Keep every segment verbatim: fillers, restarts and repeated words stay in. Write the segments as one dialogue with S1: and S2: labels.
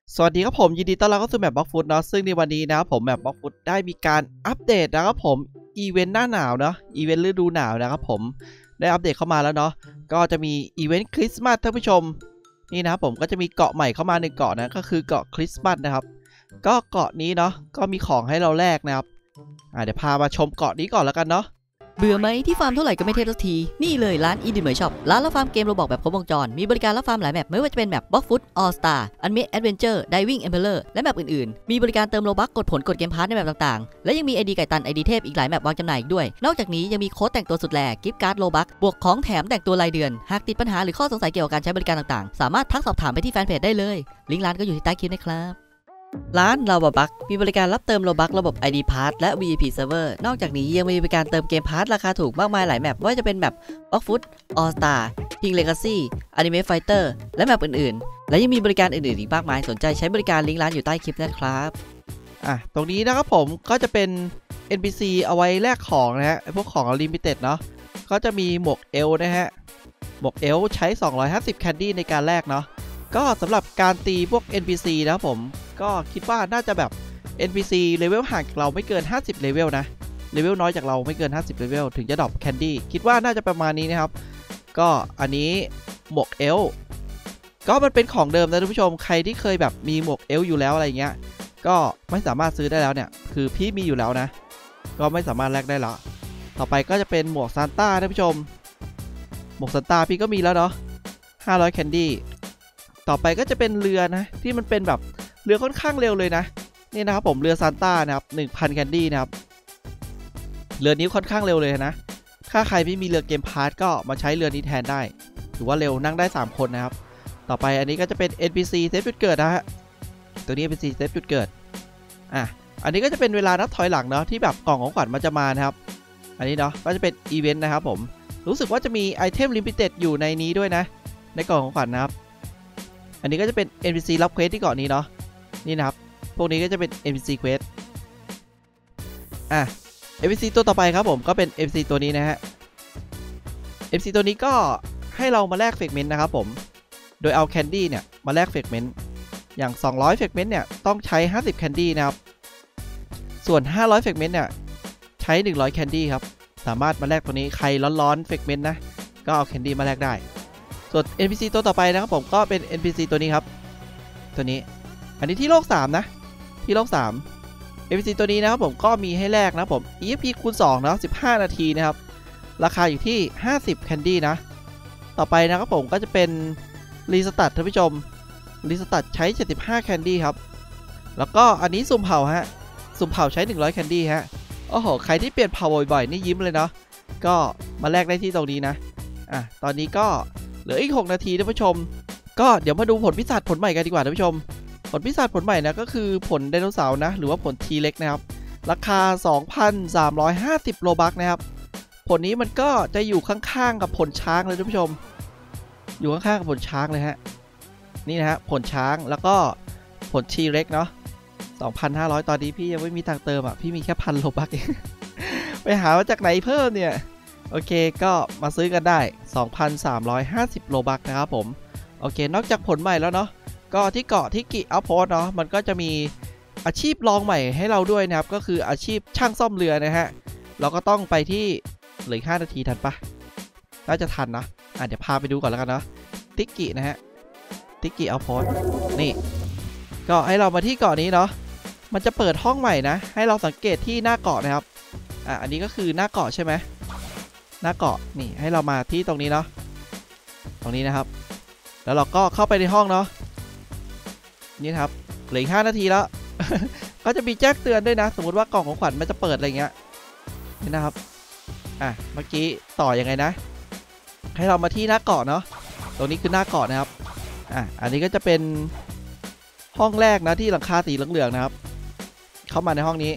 S1: สวัสดีครับผมยินดีต้อนรับเข้าสู่แมปบล็อกฟุตเนาะซึ่งในวันนี้นะครับผมแมปบล็อกฟุตได้มีการอัปเดตนะครับผมอีเวนต์หน้าหนาวเนาะอีเวนต์ฤดูหนาวนะครับผมได้อัปเดตเข้ามาแล้วเนาะก็จะมีอีเวนต์คริสต์มาสท่านผู้ชมนี่นะครับผมก็จะมีเกาะใหม่เข้ามาในเกาะนะก็คือเกาะคริสต์มาสนะครับก็เกาะนี้เนาะก็มีของให้เราแลกนะครับอ่าเดี๋ยวพามาชมเกาะนี้ก่อนแล้วกันเนาะ
S2: เบื่อไหมที่ฟาร์มเท่าไหร่ก็ไม่เทสสักทีนี่เลยร้านอีดิเหมยช็อปร้านรับฟาร์มเกมโรบอกแบบครบวงจรมีบริการรับฟาร์มหลายแมปไม่ว่าจะเป็นแมปบล็อกฟุตออลสตาร์อันเมดแอดเวนเจอร์ไดวิ่งเอ็มเพลเลอร์และแมปอื่นๆมีบริการเติมโลบัคกดผลกดเกมพาร์ทในแมปต่างๆและยังมีไอดีไก่ตันไอดีเทพอีกหลายแมปวางจำหน่ายอีกด้วยนอกจากนี้ยังมีโค้ดแต่งตัวสุดแหลกกิฟต์การ์ดโลบัคบวกของแถมแต่งตัวรายเดือนหากติดปัญหาหรือข้อสงสัยเกี่ยวกับการใช้บริการต่างๆสามารถทักสอบถามไปที่แฟนเพจได้เลยลิงก์ร้านก็อยู่ที่ใต้คลิปนะครับร้านลาวาบัคมีบริการรับเติมโลบัคระบบ ไอ ดี Pass และ วี ไอ พี Server นอกจากนี้ยังมีบริการเติมเกมพาร์ทราคาถูกมากมายหลายแมปว่าจะเป็นแมป Blockfoot All Star Pink Legacy Anime Fighter และแมปอื่นๆและยังมีบริการอื่นๆอีกมากมายสนใจใช้บริการลิงก์ร้านอยู่ใต้คลิปนะครับ
S1: อ่ะตรงนี้นะครับผมก็จะเป็น เอ็น พี ซี เอาไว้แลกของนะฮะพวกของลิมิเต็ดเนาะก็จะมีหมวกเอลนะฮะหมวกเอลใช้สองร้อยห้าสิบแคนดี้ในการแลกเนาะก็สำหรับการตีพวก เอ็น พี ซี นะครับผมก็คิดว่าน่าจะแบบ เอ็น พี ซี เลเวลห่างจากเราไม่เกินห้าสิบเลเวลนะเลเวลน้อยจากเราไม่เกินห้าสิบเลเวลถึงจะดรอปแคนดี้คิดว่าน่าจะประมาณนี้นะครับก็อันนี้หมวกเอลก็มันเป็นของเดิมนะท่านผู้ชมใครที่เคยแบบมีหมวกเอลอยู่แล้วอะไรเงี้ยก็ไม่สามารถซื้อได้แล้วเนี่ยคือพี่มีอยู่แล้วนะก็ไม่สามารถแลกได้แล้วต่อไปก็จะเป็นหมวกซานต้าท่านผู้ชมหมวกซานต้าพี่ก็มีแล้วเนาะห้าร้อยแคนดี้ต่อไปก็จะเป็นเรือนะที่มันเป็นแบบเรือค่อนข้างเร็วเลยนะนี่นะครับผมเรือซานต้านะครับ หนึ่งพัน แคนดี้นะครับเรือนี้ค่อนข้างเร็วเลยนะถ้าใครไม่มีเรือเกมพาร์ทก็มาใช้เรือนี้แทนได้ถือว่าเร็วนั่งได้สามคนนะครับต่อไปอันนี้ก็จะเป็น เอ็น พี ซี เซฟจุดเกิดนะฮะตัวนี้ เอ็น พี ซี เซฟจุดเกิดอ่ะอันนี้ก็จะเป็นเวลานับถอยหลังเนาะที่แบบกล่องของขวัญมันจะมานะครับอันนี้เนาะก็จะเป็นอีเวนต์นะครับผมรู้สึกว่าจะมีไอเทมลิมิเต็ดอยู่ในนี้ด้วยนะในกล่องของขวัญนะครับอันนี้ก็จะเป็น เอ็น พี ซี รับเควสที่เกาะนี้เนาะนี่นะครับพวกนี้ก็จะเป็น เอ็น พี ซี Quest อ่ะ เอ็น พี ซี ตัวต่อไปครับผมก็เป็น เอ็น พี ซี ตัวนี้นะฮะ เอ็น พี ซี ตัวนี้ก็ให้เรามาแลกเฟกเมนต์นะครับผมโดยเอาแคนดี้เนี่ยมาแลกเฟกเมนต์อย่างสองร้อยเฟกเมนต์เนี่ยต้องใช้ห้าสิบแคนดี้นะครับส่วนห้าร้อยเฟกเมนต์เนี่ยใช้หนึ่งร้อยแคนดี้ครับสามารถมาแลกตัวนี้ใครร้อนๆเฟกเมนต์นะก็เอาแคนดี้มาแลกได้ส่วน เอ็น พี ซี ตัวต่อไปนะครับผมก็เป็น เอ็น พี ซี ตัวนี้ครับตัวนี้อันนี้ที่โลกสามนะที่โลกสาม เอ็น พี ซี ตัวนี้นะครับผมก็มีให้แลกนะผม อี เอฟ พี คูณสองนะสิบห้านาทีนะครับราคาอยู่ที่ห้าสิบแคนดี้นะต่อไปนะครับผมก็จะเป็นรีสตัดท่านผู้ชมรีสตัดใช้เจ็ดสิบห้าแคนดี้ครับแล้วก็อันนี้สุ่มเผาฮะสุ่มเผาใช้หนึ่งร้อยแคนดี้ฮะโอ้โหใครที่เปลี่ยนเผาบ่อยๆนี่ยิ้มเลยเนาะก็มาแลกได้ที่ตรงนี้นะอ่ะตอนนี้ก็เหลืออีกหกนาทีท่านผู้ชมก็เดี๋ยวมาดูผลพิศาจผลใหม่กันดีกว่าท่านผู้ชมผลพิศาจผลใหม่นะก็คือผลไดโนเสาร์นะหรือว่าผลทีเล็กนะครับราคา สองพันสามร้อยห้าสิบ โลบัคนะครับผลนี้มันก็จะอยู่ข้างๆกับผลช้างเลยท่านผู้ชมอยู่ข้างๆกับผลช้างเลยฮะนี่นะฮะผลช้างแล้วก็ผลทีเล็กเนาะ สองพันห้าร้อย ตอนนี้พี่ยังไม่มีทางเติมอ่ะพี่มีแค่พันโลบัคเอง ไปหามาจากไหนเพิ่มเนี่ยโอเคก็มาซื้อกันได้ สองพันสามร้อยห้าสิบ โลบัคนะครับผมโอเคนอกจากผลใหม่แล้วเนาะก็ที่เกาะที่กิอัพโพสเนาะมันก็จะมีอาชีพลองใหม่ให้เราด้วยนะครับก็คืออาชีพช่างซ่อมเรือนะฮะเราก็ต้องไปที่เหลือห้านาทีทันปะน่าจะทันนะอ่ะเดี๋ยวพาไปดูก่อนแล้วกันเนาะทิกกินะฮะทิกกิอัพโพสนี่ก็ให้เรามาที่เกาะนี้เนาะมันจะเปิดห้องใหม่นะให้เราสังเกตที่หน้าเกาะนะครับอ่ะอันนี้ก็คือหน้าเกาะใช่ไหมหน้าเกาะนี่ให้เรามาที่ตรงนี้เนาะตรงนี้นะครับแล้วเราก็เข้าไปในห้องเนาะนี่ครับเหลืออีกห้านาทีแล้ว ก็จะมีแจ้งเตือนด้วยนะสมมติว่ากล่องของขวัญมันจะเปิดอะไรเงี้ยนี่นะครับอ่ะเมื่อกี้ต่อยังไงนะให้เรามาที่หน้าเกาะเนาะตรงนี้คือหน้าเกาะนะครับอ่ะอันนี้ก็จะเป็นห้องแรกนะที่หลังคาสีเหลืองๆนะครับเข้ามาในห้องนี้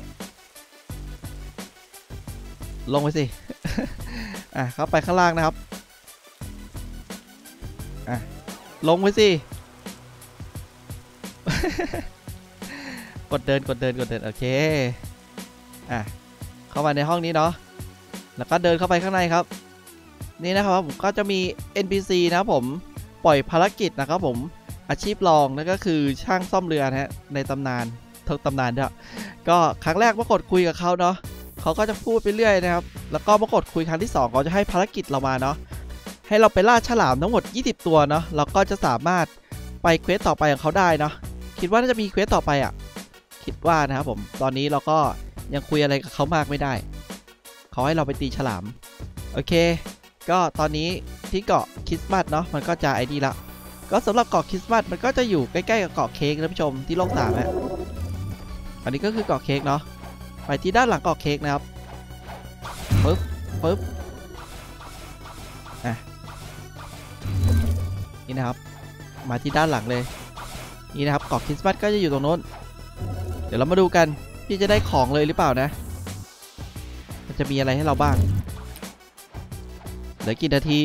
S1: ลงไปสิ อ่ะเข้าไปข้างล่างนะครับอ่ะลงไปสิ กดเดินกดเดินกดเดินโอเคอ่ะเข้ามาในห้องนี้เนาะแล้วก็เดินเข้าไปข้างในครับนี่นะครับผมก็จะมี เอ็น พี ซี นะครับผมปล่อยภารกิจนะครับผมอาชีพรองนั่นก็คือช่างซ่อมเรือนะฮะในตำนานทั้งตำนานด้วยก็ครั้งแรกเมื่อกดคุยกับเขาเนาะเขาก็จะพูดไปเรื่อยนะครับแล้วก็เมื่อกดคุยครั้งที่สองเขาจะให้ภารกิจเรามาเนาะให้เราไปล่าฉลามทั้งหมดยี่สิบตัวเนาะเราก็จะสามารถไปเควสต่อไปของเขาได้เนาะคิดว่าน่าจะมีเควสต่อไปอ่ะคิดว่านะครับผมตอนนี้เราก็ยังคุยอะไรกับเขามากไม่ได้เขาให้เราไปตีฉลามโอเคก็ตอนนี้ที่เกาะคริสต์มาสเนาะมันก็จะไอ้นี่ละก็สำหรับเกาะคริสต์มาสมันก็จะอยู่ใกล้ๆกับเกาะเค้กนะผู้ชมที่โลกสามฮะอันนี้ก็คือเกาะเค้กเนาะไปที่ด้านหลังเกาะเค้กนะครับปึ๊บปึ๊บอ่ะนี่นะครับมาที่ด้านหลังเลยนี่นะครับเกาะคริสต์มาสก็จะอยู่ตรงโน้นเดี๋ยวเรามาดูกันที่จะได้ของเลยหรือเปล่านะมันจะมีอะไรให้เราบ้างเหลือกี่นาที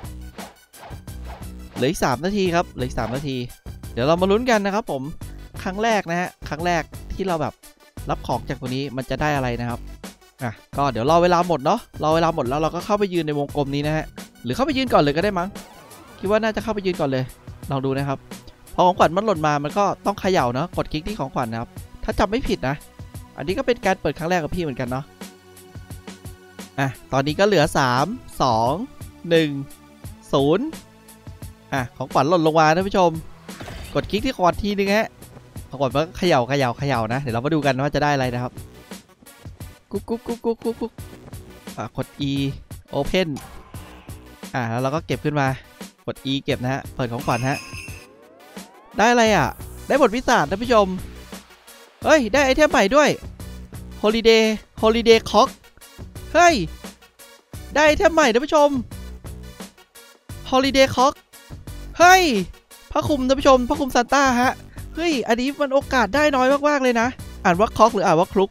S1: เหลืออีกสามนาทีครับเหลืออีกสามนาทีเดี๋ยวเรามาลุ้นกันนะครับผมครั้งแรกนะฮะครั้งแรกที่เราแบบรับของจากตัวนี้มันจะได้อะไรนะครับอ่ะก็เดี๋ยวรอเวลาหมดเนาะรอเวลาหมดแล้วเราก็เข้าไปยืนในวงกลมนี้นะฮะหรือเข้าไปยืนก่อนเลยก็ได้มั้งคิดว่าน่าจะเข้าไปยืนก่อนเลยลองดูนะครับพอของขวัญมันหล่นมามันก็ต้องเขย่าเนาะกดคลิกที่ของขวัญนะครับถ้าจำไม่ผิดนะอันนี้ก็เป็นการเปิดครั้งแรกกับพี่เหมือนกันเนาะอ่ะตอนนี้ก็เหลือสาม สอง หนึ่ง ศูนย์อ่ะของขวัญหล่นลงมาท่านผู้ชมกดคลิกที่ของขวัญทีนึงฮะของขวัญมันก็เขย่าเขย่าเขย่านะเดี๋ยวเรามาดูกันว่าจะได้อะไรนะครับกุ๊กกุ๊กกุ๊กกุ๊กกุ๊กกุ๊กอ่ะกด E Open อ่ะแล้วเราก็เก็บขึ้นมากด E เก็บนะฮะเปิดของขวัญฮะได้อะไรอ่ะได้บทพิศาจท่านผู้ชมเฮ้ยได้ไอเทมใหม่ด้วย Holiday Holiday Clock เฮ้ยได้ไอเทมใหม่ท่านผู้ชม Holiday Clock เฮ้ยผ้าคลุมท่านผู้ชมผ้าคลุมซานต้าฮะเฮ้ยอันนี้มันโอกาสได้น้อยมากๆเลยนะอ่านว่าคล็อกหรืออ่านว่าคลุก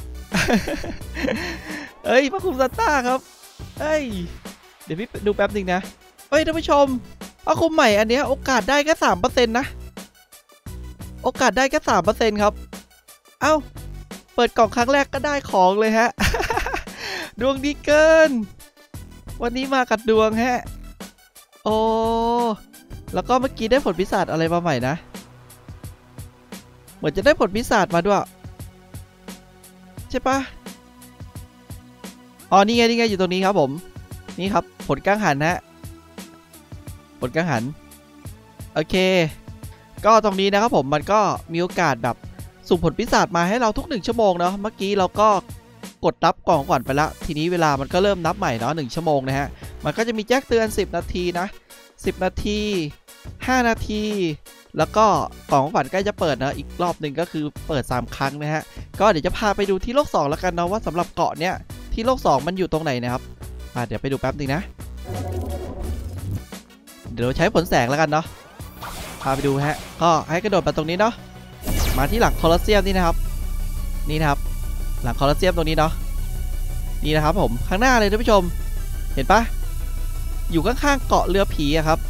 S1: เฮ้ยผ้าคลุมซานต้าครับเฮ้ยเดี๋ยวพี่ดูแป๊บหนึ่งนะเฮ้ยท่านผู้ชมผ้าคลุมใหม่อันเนี้ยโอกาสได้แค่สามเปอร์เซ็นต์นะโอกาสได้แค่สามเปอร์เซ็นต์ครับเอ้าเปิดกล่องครั้งแรกก็ได้ของเลยฮะ ดวงดีเกินวันนี้มากัดดวงฮะโอ้แล้วก็เมื่อกี้ได้ผลพิศาจอะไรมาใหม่นะเหมือนจะได้ผลพิศาจมาด้วยใช่ปะอ๋อนี่ไงนี่ไงอยู่ตรงนี้ครับผมนี่ครับผลกังหันฮะผลกังหันโอเคก็ตรงนี้นะครับผมมันก็มีโอกาสแบบสุ่มผลพิศาจมาให้เราทุกหนึ่งชั่วโมงเนาะเมื่อกี้เราก็กดรับกล่องก่อนไปละทีนี้เวลามันก็เริ่มนับใหม่เนาะหนึ่งชั่วโมงนะฮะมันก็จะมีแจ้งเตือนสิบนาทีนะสิบนาทีห้านาทีแล้วก็กล่องของขวัญใกล้จะเปิดนะอีกรอบหนึ่งก็คือเปิดสามครั้งนะฮะก็เดี๋ยวจะพาไปดูที่โลกสองแล้วกันเนาะว่าสำหรับเกาะเนี้ยที่โลกสองมันอยู่ตรงไหนนะครับอ่ะเดี๋ยวไปดูแป๊บนึงนะเดี๋ยวใช้ผลแสงแล้วกันเนาะพาไปดูฮะก็ให้กระโดดมาตรงนี้เนาะมาที่หลังโคลอสเซียมนี่นะครับนี่นะครับหลังโคลอสเซียมตรงนี้เนาะนี่นะครับผมข้างหน้าเลยท่านผู้ชมเห็นปะอยู่ข้างๆเกาะเรือผีอะครับ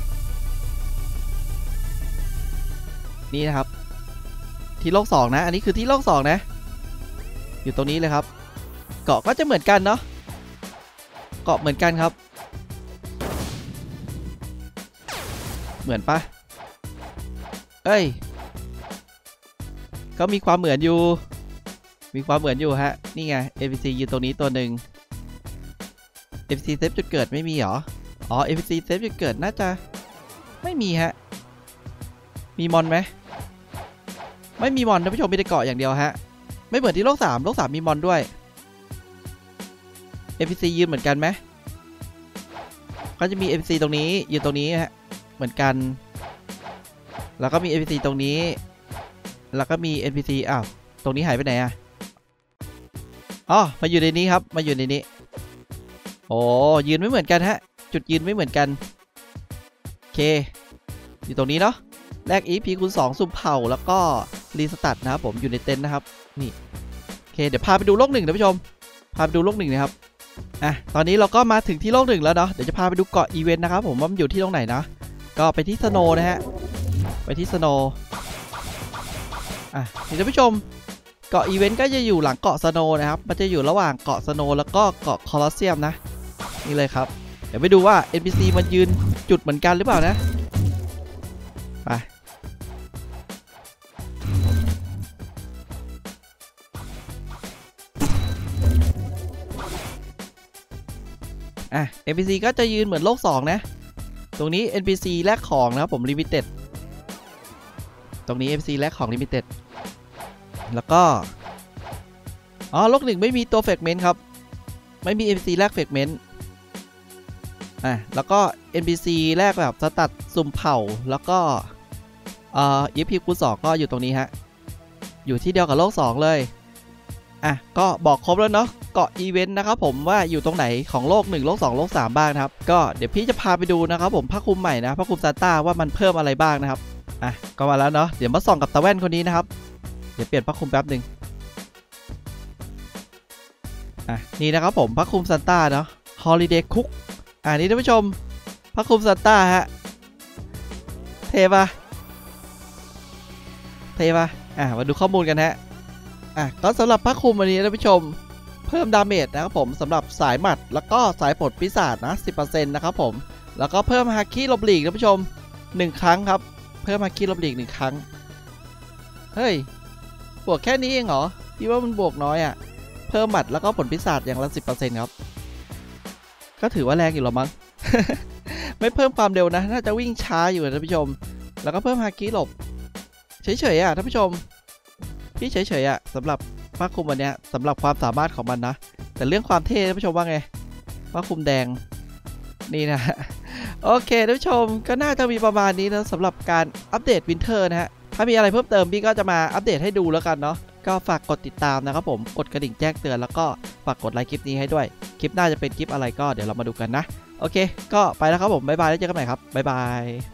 S1: นี่นะครับที่โลกสองนะอันนี้คือที่โลกสองนะอยู่ตรงนี้เลยครับเกาะก็จะเหมือนกันเนาะเกาะเหมือนกันครับเหมือนปะเอ้ยก็มีความเหมือนอยู่มีความเหมือนอยู่ฮะนี่ไง เอ็น พี ซี ยืนตรงนี้ตัวหนึ่ง เอ็น พี ซี เซฟจุดเกิดไม่มีหรออ๋อ เอ็น พี ซี เซฟจุดเกิดน่าจะไม่มีฮะมีมอนไหมไม่มีมอนท่านผู้ชมมีแต่เกาะอย่างเดียวฮะไม่เหมือนที่โลกสามโลกสามมีมอนด้วย เอ็น พี ซี ยืนเหมือนกันไหมก็จะมี เอ็น พี ซี ตรงนี้ยืนตรงนี้ฮะเหมือนกันแล้วก็มี เอ็น พี ซี ตรงนี้แล้วก็มี เอ็น พี ซี อ้าวตรงนี้หายไปไหนอ่ะอ๋อมาอยู่ในนี้ครับมาอยู่ในนี้โอ้ยืนไม่เหมือนกันฮะจุดยืนไม่เหมือนกันโอเคอยู่ตรงนี้เนาะแลก อี พี คูณสองสุ่มเผาแล้วก็รีสตาร์ทนะครับผมอยู่ในเต็นท์นะครับนี่โอเคเดี๋ยวพาไปดูโลกหนึ่งท่านผู้ชมพาไปดูโลกหนึ่งนะครับอ่ะตอนนี้เราก็มาถึงที่โลกหนึ่งแล้วเนาะเดี๋ยวจะพาไปดูเกาะอีเวนต์นะครับผมว่ามันอยู่ที่ตรงไหนนะก็ไปที่สโนว์นะฮะไปที่สโนว์อ่ะท่านผู้ชมเกาะอีเวนต์ก็จะอยู่หลังเกาะสโนว์นะครับมันจะอยู่ระหว่างเกาะสโนว์แล้วก็เกาะคอลอสเซียมนะนี่เลยครับเดี๋ยวไปดูว่า เอ็น พี ซี มันยืนจุดเหมือนกันหรือเปล่านะไปอ่ะ เอ็น พี ซี ก็จะยืนเหมือนโลกสองนะตรงนี้ เอ็น พี ซี แลกของนะครับผม Limited ตรงนี้ เอ็น พี ซี แลกของ Limited แล้วก็อ๋อโลกหนึ่งไม่มีตัวเฟกเมนต์ครับไม่มี เอ็น พี ซี แลกเฟกเมนต์อ่ะแล้วก็ เอ็น พี ซี แลกแบบสตัดสุ่มเผ่าแล้วก็เอ่อ อี เอฟ พี คูณสองก็อยู่ตรงนี้ฮะอยู่ที่เดียวกับโลกสองเลยอ่ะก็บอกครบแล้วเนาะเกาะอีเวนต์นะครับผมว่าอยู่ตรงไหนของโลกหนึ่งโลกสองโลกสามบ้างนะครับก็เดี๋ยวพี่จะพาไปดูนะครับผมผ้าคลุมใหม่นะผ้าคลุมซานต้าว่ามันเพิ่มอะไรบ้างนะครับอ่ะก็มาแล้วเนาะเดี๋ยวมาส่องกับตาแว่นคนนี้นะครับเดี๋ยวเปลี่ยนผ้าคลุมแป๊บหนึ่งอ่ะนี่นะครับผมผ้าคลุมซานต้าเนาะ Holiday Cook อ่านี่ท่านผู้ชมผ้าคลุมซานต้าฮะเท่ปะเท่ปะอ่ะมาดูข้อมูลกันฮะอ่ะก็สำหรับผ้าคลุมวันนี้ท่านผู้ชมเพิ่มดาเมจนะครับผมสำหรับสายหมัดแล้วก็สายปลดปีศาจนะ สิบเปอร์เซ็นต์ นะครับผมแล้วก็เพิ่มฮาคิลบหลีกท่านผู้ชมหนึ่งครั้งครับเพิ่มฮาคิลบหลีกหนึ่งครั้งเฮ้ยบวกแค่นี้เองเหรอพี่ว่ามันบวกน้อยอ่ะเพิ่มหมัดแล้วก็ผลปีศาจอย่างละ สิบเปอร์เซ็นต์ ครับก็ถือว่าแรงอยู่หรอมั้ง ไม่เพิ่มความเร็วนะน่าจะวิ่งช้าอยู่ท่านผู้ชมแล้วก็เพิ่มฮาคิหลบเฉยๆอ่ะท่านผู้ชมพี่เฉยๆอ่ะสำหรับผ้าคลุมวันนี้สำหรับความสามารถของมันนะแต่เรื่องความเท่ท่านผู้ชมว่าไงผ้าคลุมแดงนี่นะ โอเคท่านผู้ชมก็น่าจะมีประมาณนี้นะสำหรับการอัปเดตวินเทอร์นะฮะถ้ามีอะไรเพิ่มเติมพี่ก็จะมาอัปเดตให้ดูแล้วกันเนาะก็ฝากกดติดตามนะครับผมกดกระดิ่งแจ้งเตือนแล้วก็ฝากกดไลค์คลิปนี้ให้ด้วยคลิปหน้าจะเป็นคลิปอะไรก็เดี๋ยวเรามาดูกันนะโอเคก็ไปแล้วครับผมบ๊ายบายแล้วเจอกันใหม่ครับบ๊ายบาย